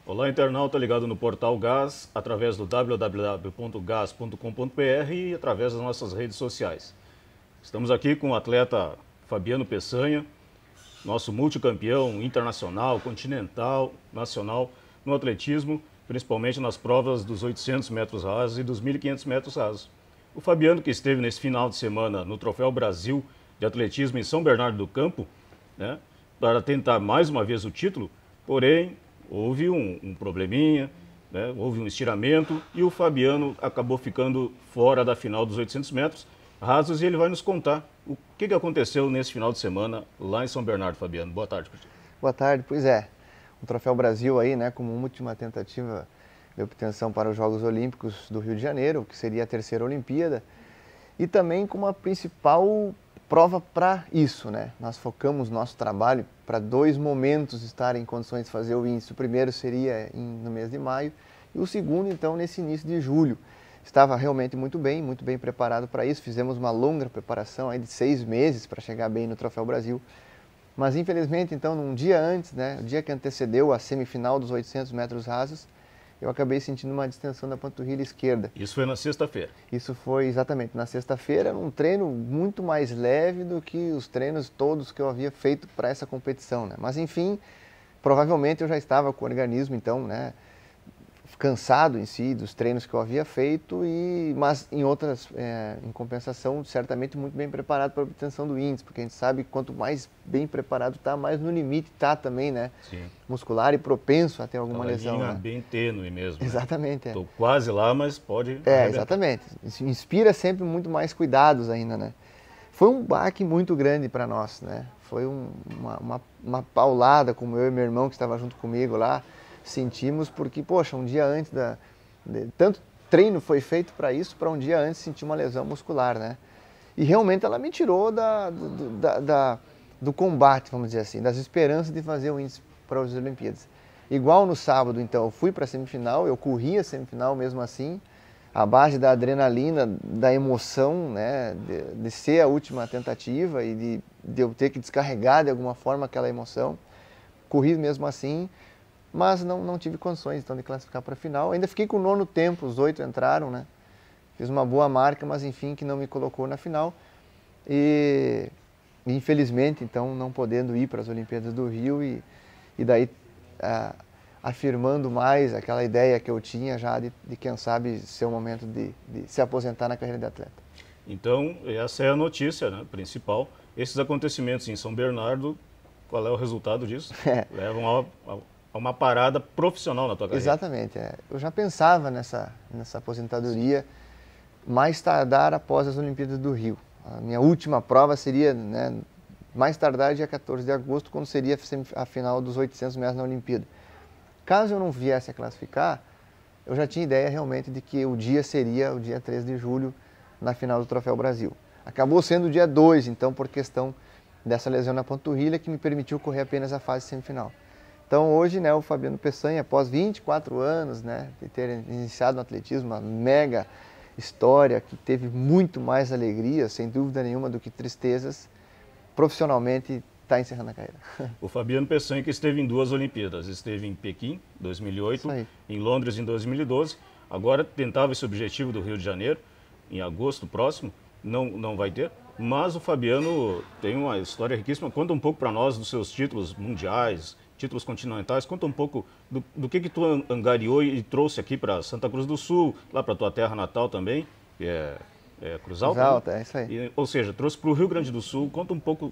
Olá, internauta ligado no Portal Gás, através do www.gas.com.br e através das nossas redes sociais. Estamos aqui com o atleta Fabiano Peçanha, nosso multicampeão internacional, continental, nacional no atletismo, principalmente nas provas dos 800 metros rasos e dos 1.500 metros rasos. O Fabiano, que esteve nesse final de semana no Troféu Brasil de Atletismo em São Bernardo do Campo, né, para tentar mais uma vez o título, porém houve um probleminha, né, houve um estiramento e o Fabiano acabou ficando fora da final dos 800 metros rasos e ele vai nos contar o que aconteceu nesse final de semana lá em São Bernardo. Fabiano, boa tarde. Boa tarde, pois é, o Troféu Brasil aí, né, como última tentativa de obtenção para os Jogos Olímpicos do Rio de Janeiro, que seria a terceira Olimpíada, e também como a principal prova para isso, né? Nós focamos nosso trabalho para dois momentos estar em condições de fazer o índice. O primeiro seria no mês de maio e o segundo, então, nesse início de julho. Estava realmente muito bem preparado para isso. Fizemos uma longa preparação aí de 6 meses para chegar bem no Troféu Brasil. Mas, infelizmente, então, num dia antes, né, o dia que antecedeu a semifinal dos 800 metros rasos, eu acabei sentindo uma distensão da panturrilha esquerda. Isso foi na sexta-feira? Isso foi exatamente na sexta-feira, num treino muito mais leve do que os treinos todos que eu havia feito para essa competição, né? Mas enfim, provavelmente eu já estava com o organismo, então, né, cansado em si dos treinos que eu havia feito, mas em compensação, certamente muito bem preparado para a obtenção do índice, porque a gente sabe que quanto mais bem preparado está, mais no limite está também, né? Sim. Muscular e propenso a ter alguma lesão. Linha, né? bem tênue mesmo. Exatamente. Estou quase lá, mas pode arrebentar. Exatamente. Isso inspira sempre muito mais cuidados ainda, né? Foi um baque muito grande para nós, né? Foi uma paulada, como eu e meu irmão que estava junto comigo lá, sentimos, porque, poxa, um dia antes tanto treino foi feito para isso, para um dia antes sentir uma lesão muscular, né? E realmente ela me tirou do combate, vamos dizer assim, das esperanças de fazer o índice para as Olimpíadas. Igual no sábado, então, eu fui para a semifinal, eu corri a semifinal mesmo assim, à base da adrenalina, da emoção, né, de ser a última tentativa e de eu ter que descarregar de alguma forma aquela emoção. Corri mesmo assim, mas não tive condições então de classificar para a final. Ainda fiquei com o 9º tempo, os 8 entraram, né? Fiz uma boa marca, mas enfim, que não me colocou na final. E infelizmente, então, não podendo ir para as Olimpíadas do Rio e daí afirmando mais aquela ideia que eu tinha já de quem sabe, ser o momento de se aposentar na carreira de atleta. Então, essa é a notícia, né, principal. Esses acontecimentos em São Bernardo, qual é o resultado disso? Levam a uma parada profissional na tua carreira. Exatamente. Eu já pensava nessa aposentadoria mais tardar após as Olimpíadas do Rio. A minha última prova seria, né, mais tardar dia 14 de agosto, quando seria a final dos 800 metros na Olimpíada. Caso eu não viesse a classificar, eu já tinha ideia realmente de que o dia seria o dia 3 de julho, na final do Troféu Brasil. Acabou sendo o dia 2, então, por questão dessa lesão na panturrilha, que me permitiu correr apenas a fase semifinal. Então, hoje, né, o Fabiano Peçanha, após 24 anos, né, de ter iniciado no atletismo, uma mega história que teve muito mais alegria, sem dúvida nenhuma, do que tristezas, profissionalmente está encerrando a carreira. O Fabiano Peçanha, que esteve em 2 Olimpíadas, esteve em Pequim, 2008, em Londres, em 2012, agora tentava esse objetivo do Rio de Janeiro, em agosto próximo, não vai ter, mas o Fabiano tem uma história riquíssima. Conta um pouco para nós dos seus títulos mundiais, títulos continentais, conta um pouco do que tu angariou e trouxe aqui para Santa Cruz do Sul, lá para tua terra natal também, que é Cruz Alta. Cruz Alta, né? É isso aí. Ou seja, trouxe para o Rio Grande do Sul. Conta um pouco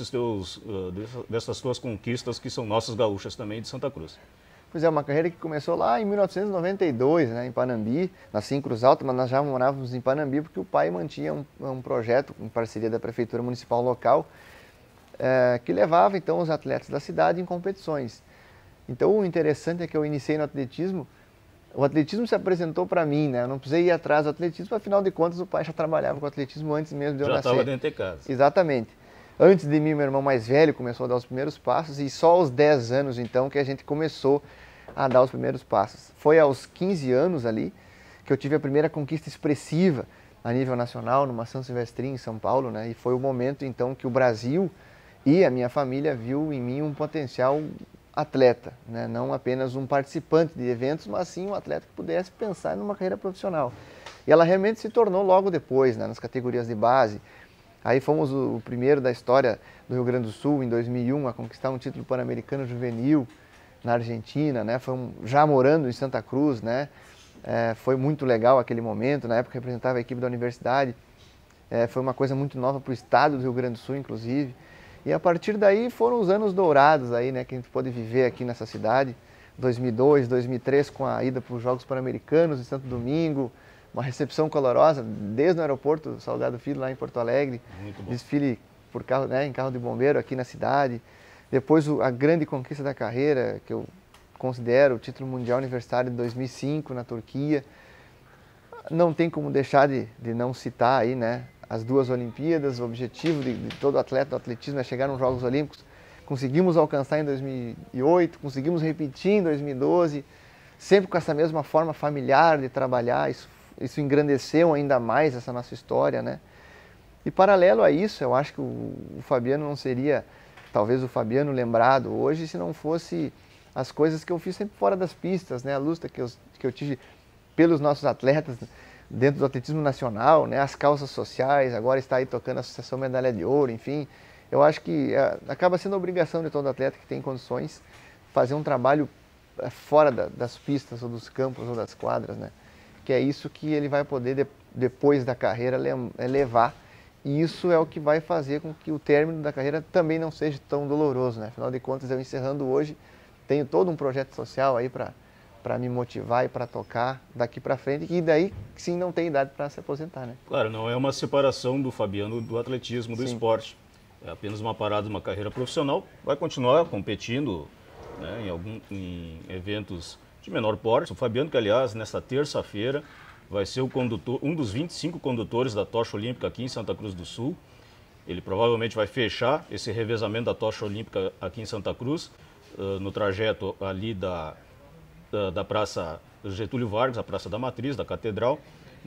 dessas tuas conquistas, que são nossas gaúchas também, de Santa Cruz. Pois é, uma carreira que começou lá em 1992, né, em Panambi, nasci em Cruz Alta, mas nós já morávamos em Panambi porque o pai mantinha um projeto em parceria da Prefeitura Municipal local, que levava então os atletas da cidade em competições. Então o interessante é que eu iniciei no atletismo, o atletismo se apresentou para mim, né? Eu não precisei ir atrás do atletismo, afinal de contas o pai já trabalhava com atletismo antes mesmo de eu nascer. Já estava dentro de casa. Exatamente. Antes de mim, meu irmão mais velho começou a dar os primeiros passos e só aos 10 anos então que a gente começou a dar os primeiros passos. Foi aos 15 anos ali que eu tive a primeira conquista expressiva a nível nacional, numa São Silvestrinho, em São Paulo, né? E foi o momento então que o Brasil e a minha família viu em mim um potencial atleta, né? Não apenas um participante de eventos, mas sim um atleta que pudesse pensar numa carreira profissional. E ela realmente se tornou logo depois, né, nas categorias de base. Aí fomos o primeiro da história do Rio Grande do Sul, em 2001, a conquistar um título pan-americano juvenil na Argentina, né? Já morando em Santa Cruz, né? Foi muito legal aquele momento, na época representava a equipe da universidade. Foi uma coisa muito nova para o estado do Rio Grande do Sul, inclusive. E a partir daí foram os anos dourados aí, né, que a gente pôde viver aqui nessa cidade. 2002, 2003, com a ida para os Jogos Pan-Americanos em Santo Domingo, uma recepção calorosa desde o aeroporto Salgado Filho, lá em Porto Alegre. Desfile por carro, né, em carro de bombeiro aqui na cidade. Depois a grande conquista da carreira, que eu considero o título mundial universitário de 2005 na Turquia. Não tem como deixar de não citar aí, né, as 2 Olimpíadas. O objetivo de todo atleta do atletismo é chegar nos Jogos Olímpicos. Conseguimos alcançar em 2008, conseguimos repetir em 2012, sempre com essa mesma forma familiar de trabalhar. Isso engrandeceu ainda mais essa nossa história, né? E paralelo a isso, eu acho que o Fabiano não seria, talvez, o Fabiano lembrado hoje se não fosse as coisas que eu fiz sempre fora das pistas, né? A luta que eu tive pelos nossos atletas dentro do atletismo nacional, né? As causas sociais, agora está aí tocando a Associação Medalha de Ouro, enfim. Eu acho que acaba sendo a obrigação de todo atleta que tem condições fazer um trabalho fora das pistas ou dos campos ou das quadras, né? Que é isso que ele vai poder, depois da carreira, levar. E isso é o que vai fazer com que o término da carreira também não seja tão doloroso, né? Afinal de contas, eu encerrando hoje, tenho todo um projeto social aí para me motivar e para tocar daqui para frente, e daí sim não tem idade para se aposentar, né? Claro, não é uma separação do Fabiano do atletismo, do esporte. É apenas uma parada de uma carreira profissional. Vai continuar competindo, né, em eventos de menor porte. O Fabiano, que aliás, nesta terça-feira, vai ser um dos 25 condutores da tocha olímpica aqui em Santa Cruz do Sul. Ele provavelmente vai fechar esse revezamento da tocha olímpica aqui em Santa Cruz, no trajeto ali da Praça Getúlio Vargas, a Praça da Matriz, da Catedral.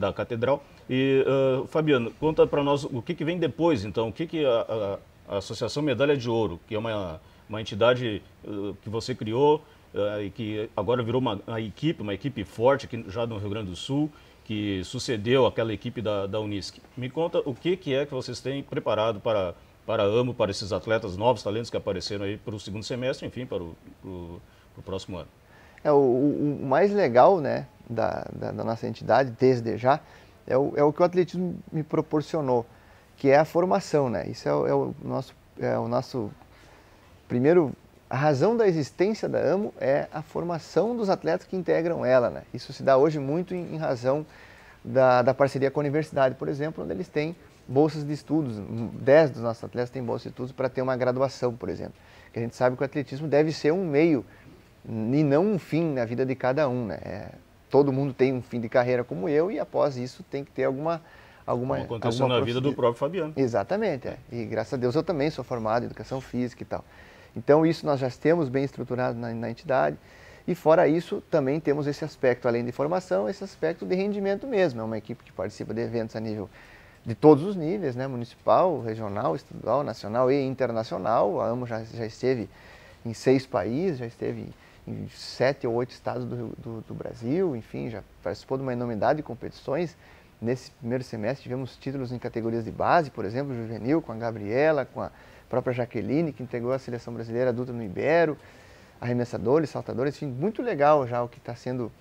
E, Fabiano, conta para nós o que vem depois, então, o que a Associação Medalha de Ouro, que é uma entidade que você criou e que agora virou uma equipe forte aqui já no Rio Grande do Sul, que sucedeu aquela equipe da Unisc. Me conta o que é que vocês têm preparado para a AMO, para esses atletas, novos talentos que apareceram aí para o segundo semestre, enfim, para o próximo ano. O mais legal, né, da nossa entidade, desde já, é o que o atletismo me proporcionou, que é a formação, né? Isso é o nosso primeiro. A razão da existência da AMO é a formação dos atletas que integram ela, né? Isso se dá hoje muito em razão da parceria com a universidade, por exemplo, onde eles têm bolsas de estudos. 10 dos nossos atletas têm bolsas de estudos para ter uma graduação, por exemplo. Que a gente sabe que o atletismo deve ser um meio e não um fim na vida de cada um, né? Todo mundo tem um fim de carreira como eu, e após isso tem que ter alguma como aconteceu na vida do próprio Fabiano. Exatamente, e graças a Deus eu também sou formado em educação física e tal. Então isso nós já temos bem estruturado na entidade, e fora isso também temos esse aspecto, além de formação, esse aspecto de rendimento mesmo. É uma equipe que participa de eventos a nível de todos os níveis, né? Municipal, regional, estadual, nacional e internacional. A AMO já esteve em 6 países, já esteve em 7 ou 8 estados do Brasil, enfim, já participou de uma enormidade de competições. Nesse primeiro semestre tivemos títulos em categorias de base, por exemplo, juvenil, com a Gabriela, com a própria Jaqueline, que integrou a seleção brasileira adulta no Ibero, arremessadores, saltadores, enfim, muito legal já o que está sendo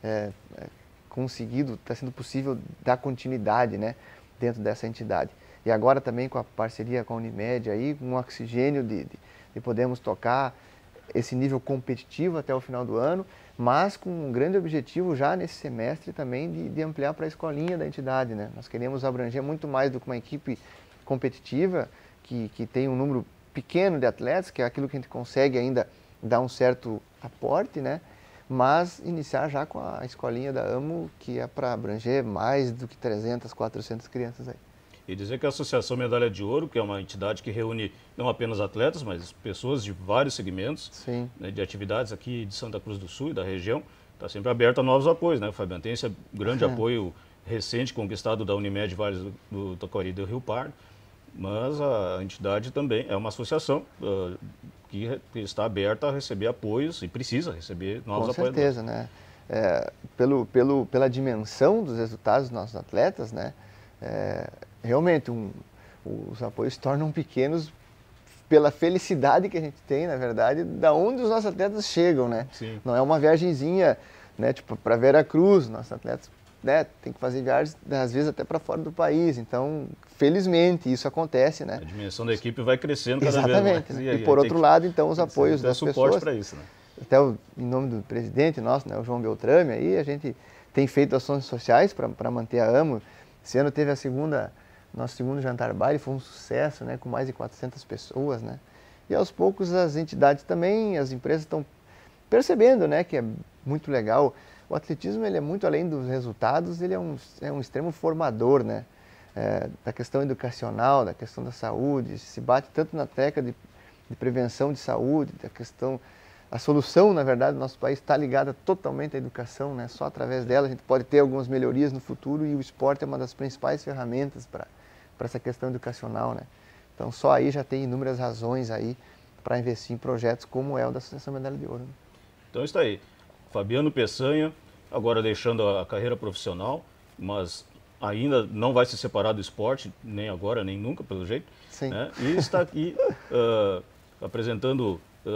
conseguido, está sendo possível dar continuidade, né, dentro dessa entidade. E agora também com a parceria com a Unimed, aí, um oxigênio de podermos tocar esse nível competitivo até o final do ano, mas com um grande objetivo já nesse semestre também de ampliar para a escolinha da entidade, né? Nós queremos abranger muito mais do que uma equipe competitiva que tem um número pequeno de atletas, que é aquilo que a gente consegue ainda dar um certo aporte, né? Mas iniciar já com a escolinha da AMO, que é para abranger mais do que 300, 400 crianças aí. E dizer que a Associação Medalha de Ouro, que é uma entidade que reúne não apenas atletas, mas pessoas de vários segmentos, né, de atividades aqui de Santa Cruz do Sul e da região, está sempre aberta a novos apoios, né, Fabiano? Tem esse grande apoio recente conquistado da Unimed Vales do Taquari e do Rio Pardo, mas a entidade também é uma associação que está aberta a receber apoios e precisa receber novos Com apoiadores. certeza, né? Pela dimensão dos resultados dos nossos atletas, né? Realmente os apoios se tornam pequenos pela felicidade que a gente tem, na verdade, da onde os nossos atletas chegam, né? Sim. Não é uma viagenzinha, né, tipo para Vera Cruz, nossos atletas, né, tem que fazer viagens às vezes até para fora do país. Então, felizmente isso acontece, né? A dimensão da equipe vai crescendo cada vez mais. Exatamente. Né? E por outro lado, então, os apoios das suporte pessoas. para isso, né? Até em nome do presidente nosso, né, o João Beltrame, aí a gente tem feito ações sociais para manter a AMO. Esse ano teve nosso segundo jantar baile, foi um sucesso, né, com mais de 400 pessoas, né? E aos poucos as entidades também, as empresas estão percebendo, né, que é muito legal. O atletismo, ele é muito além dos resultados, ele é um extremo formador, né? Da questão educacional, da questão da saúde, se bate tanto na tecla de prevenção de saúde, da questão. A solução, na verdade, do nosso país está ligada totalmente à educação, né? Só através dela a gente pode ter algumas melhorias no futuro e o esporte é uma das principais ferramentas para essa questão educacional, né? Então, só aí já tem inúmeras razões aí para investir em projetos como é o da Associação Medalha de Ouro. Né? Então está aí, Fabiano Peçanha, agora deixando a carreira profissional, mas ainda não vai se separar do esporte, nem agora, nem nunca, pelo jeito. Sim. Né? E está aqui apresentando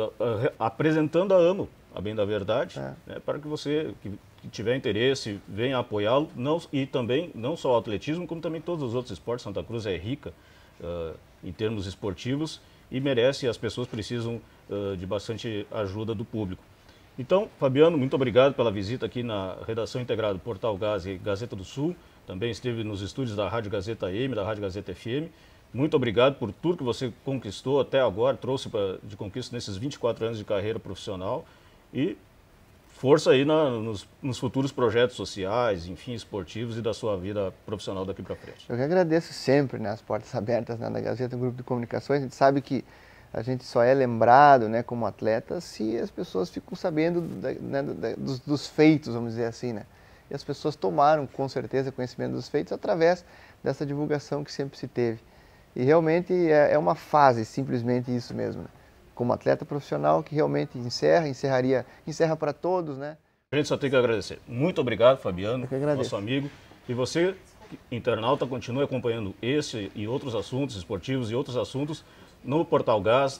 a AMO, a bem da verdade, né, para que você que tiver interesse venha apoiá-lo, e também não só o atletismo, como também todos os outros esportes. Santa Cruz é rica em termos esportivos e merece, as pessoas precisam de bastante ajuda do público. Então, Fabiano, muito obrigado pela visita aqui na redação integrada do Portal Gás e Gazeta do Sul, também esteve nos estúdios da Rádio Gazeta AM, da Rádio Gazeta FM. Muito obrigado por tudo que você conquistou até agora, trouxe de conquista nesses 24 anos de carreira profissional, e força aí nos futuros projetos sociais, enfim, esportivos e da sua vida profissional daqui para frente. Eu que agradeço sempre, né, as portas abertas, né, da Gazeta, um grupo de comunicações. A gente sabe que a gente só é lembrado, né, como atleta se as pessoas ficam sabendo, né, dos feitos, vamos dizer assim, né? E as pessoas tomaram com certeza conhecimento dos feitos através dessa divulgação que sempre se teve. E realmente é uma fase, simplesmente isso mesmo, né? Como atleta profissional que realmente encerra para todos, né? A gente só tem que agradecer. Muito obrigado, Fabiano, Eu que agradeço. nosso amigo. E você, internauta, continue acompanhando esse e outros assuntos esportivos e outros assuntos no Portal Gás,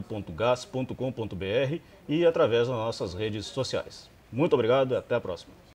www.gas.com.br, e através das nossas redes sociais. Muito obrigado e até a próxima.